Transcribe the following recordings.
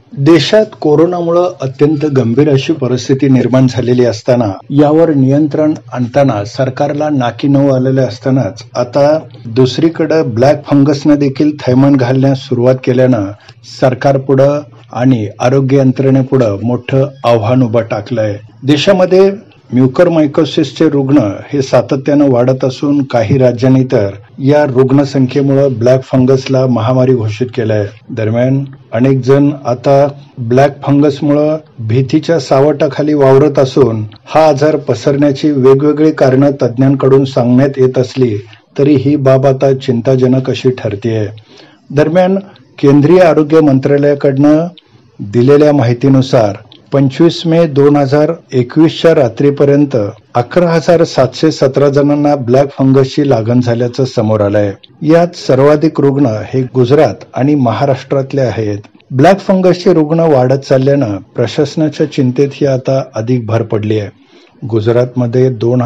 देशात कोरोनामुळे अत्यंत गंभीर अशी परिस्थिती निर्माण झालेली असताना यावर नियंत्रण आणताना सरकारला नाकी नऊ आलेले असतानाच आता दुसरीकडे ब्लॅक फंगसने देखील थैमान घालण्यास सुरुवात केल्यानं सरकारपुढे आणि आरोग्य यंत्रणेपुढे मोठं आव्हान उभं टाकलंय। देशामध्ये म्युकरमायकोसिसचे रुग्ण हे सातत्यानं वाढत असून काही राज्यांनी तर या रुग्णसंख्येमुळे ब्लॅक फंगसला महामारी घोषित केलंय। दरम्यान अनेक जण आता ब्लॅक फंगसमुळे भीतीच्या सावटाखाली वावरत असून हा आजार पसरण्याची वेगवेगळी कारणं तज्ज्ञांकडून सांगण्यात येत असली तरी ही बाब आता चिंताजनक अशी ठरतेय। दरम्यान केंद्रीय आरोग्य मंत्रालयाकडनं दिलेल्या माहितीनुसार 25 मे 2021च्या रात्रीपर्यंत 11,717 जणांना ब्लॅक फंगसची लागण झाल्याचं समोर आलंय। यात सर्वाधिक रुग्ण हे गुजरात आणि महाराष्ट्रातले आहेत। ब्लॅक फंगसचे रुग्ण वाढत चालल्यानं प्रशासनाच्या चिंतेतही आता अधिक भर पडली आहे। गुजरातमध्ये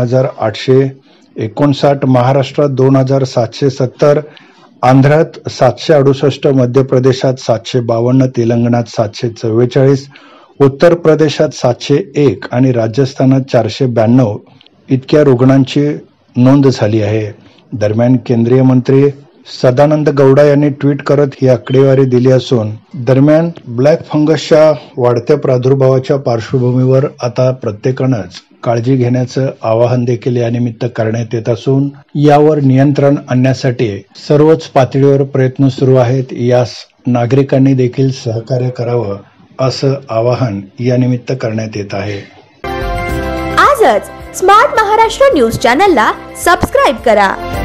2,859, महाराष्ट्रात 2,770, आंध्रात 768, मध्य प्रदेशात 752, तेलंगणात 744, उत्तर प्रदेशात 701 आणि राजस्थानात 492 इतक्या रुग्णांची नोंद झाली आहे। दरम्यान केंद्रीय मंत्री सदानंद गौडा यांनी ट्विट करत ही आकडेवारी दिली असून दरम्यान ब्लॅक फंगसच्या वाढत्या प्रादुर्भावाच्या पार्श्वभूमीवर आता प्रत्येकानंच काळजी घेण्याचं आवाहन देखील यानिमित्त करण्यात येत असून यावर नियंत्रण आणण्यासाठी सर्वच पातळीवर प्रयत्न सुरू आहेत। यास नागरिकांनी देखील सहकार्य करावं असं आवाहन यानिमित्त करण्यात येत आहे। आजच स्मार्ट महाराष्ट्र न्यूज चॅनलला सबस्क्राइब करा।